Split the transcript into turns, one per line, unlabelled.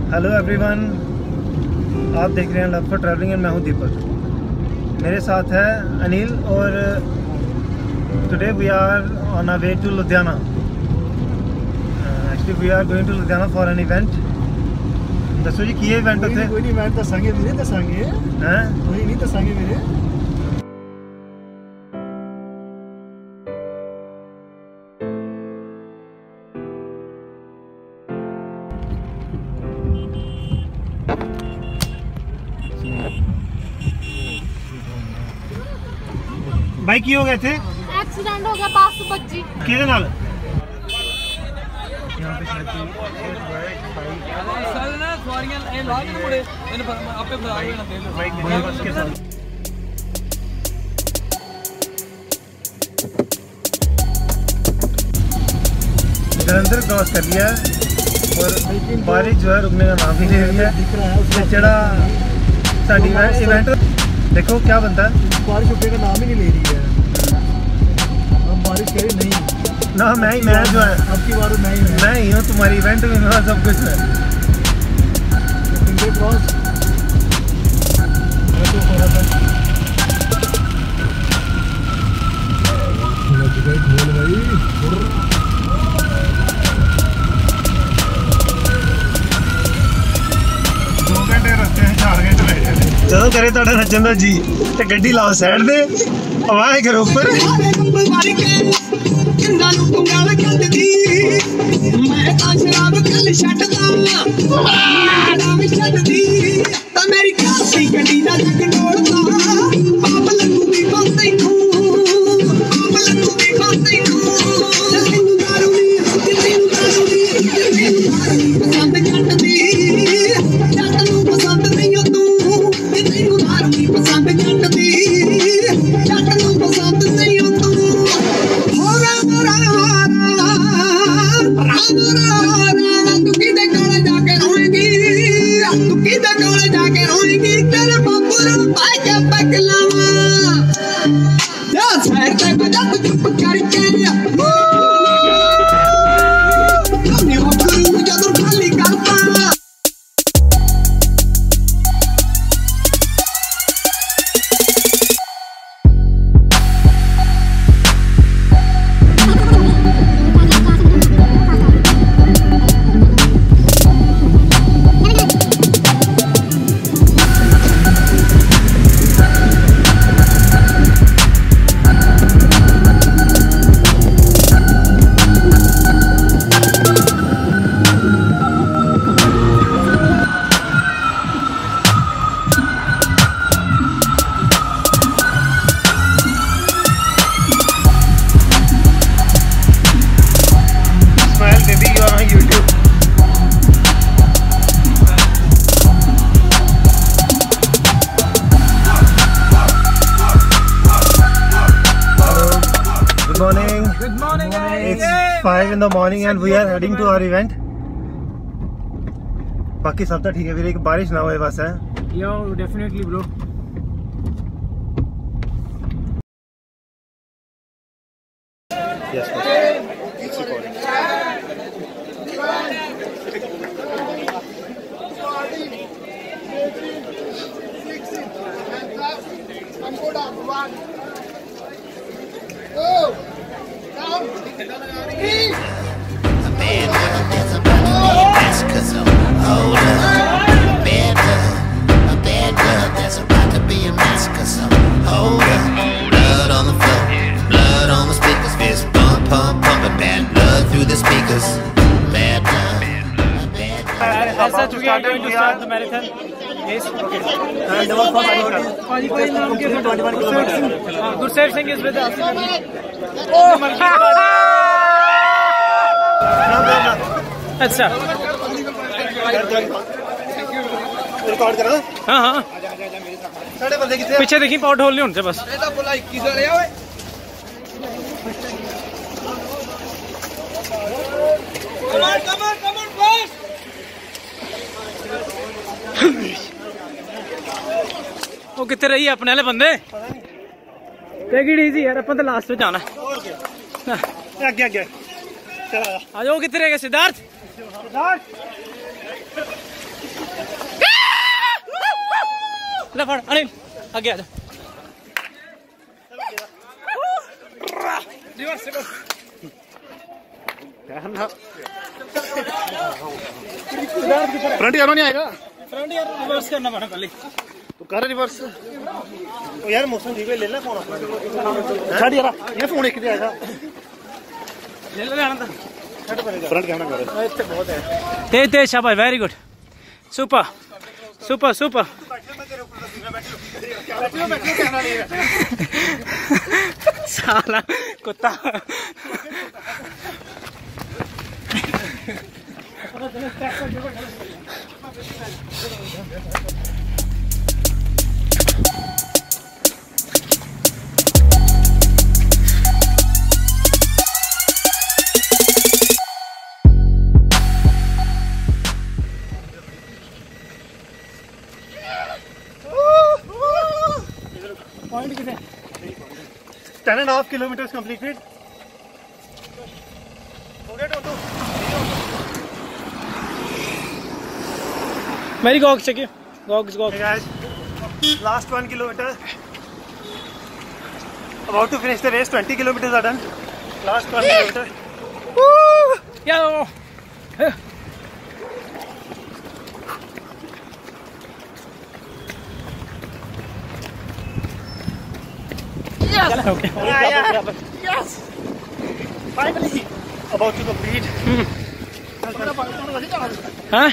Hello everyone, आप देख रहे हैं लव फॉर ट्रैवलिंग एंड मैं हूं दीपक। मेरे साथ है अनिल और today we are on a way to Ludhiana. Actually we are going to Ludhiana for an event. दसो जी की इवेंट उत्थे?
कोई नहीं इवेंट दसांगे वीरे, दसांगे हैं, कोई नहीं दसांगे वीरे।
भाई की हो गए थे?
एक्सीडेंट हो गया बस बज्जी
किहदे नाल? जलंधर क्रॉस कर लिया और बारिश जो है रुकने का नाम नहीं ले रही है। उससे चढ़ा साड़ी इवेंट देखो क्या बनता है।
बारिश रुकने का नाम ही नहीं ले रही है। अब बारिश करे नहीं
ना, मैं जो है
अब की बार मैं
ही हूँ तुम्हारी इवेंट में, मेरा सब कुछ है।
फिंगर क्रॉस
ਜਦੋਂ ਕਰੇ ਤੁਹਾਡਾ ਨੱਚਣ ਦਾ ਜੀ ਤੇ ਗੱਡੀ ਲਾਓ ਸਾਈਡ ਤੇ, ਆਵਾਜ਼ ਕਰੋ ਉੱਪਰ।
Good morning guys.
It's 5 in the morning and we are heading to our event. बाकी सब तो ठीक है, एक बारिश ना होए बस है।
Yo, definitely bro.
Yes,
As such, we are going to start the marathon. Yes. Okay. And our first naam ke Gursef Singh is with us. Oh. अच्छा
रिकॉर्ड करा।
हाँ हाँ
साढ़े बंदे कितने
पीछे देखी पॉट होल नहीं उनसे बस। वो कितने रही है अपने वाले बंदे? टेक इट इजी यार, अपन तो लास्ट में जाना है।
आगे आगे
आ जाओ। कितने रह गए सिद्धार्थ? ले फड़ अनिल आगे आ जा रिवर्स रिवर्स
फ्रंट यार नहीं आएगा
फ्रंट यार रिवर्स करना पड़ा पहले
तो कर रिवर्स यार मौसम ठीक है ले ले फोन अपना छड़ यार ये फोन एक दे आएगा
ले ले आनंद
फ्रंट कैमरा कर
इतने बहुत है तेज शाबाश very good super super super साला कुत्ता पॉइंट कितने
10.5 kilometers completed.
मेरी गॉग check goggles
Hey guys, last 1 kilometer. About to finish the race. 20 kilometers are done. Last 1 kilometer.
या okay.
Yes. Finally, about to complete.
हाँ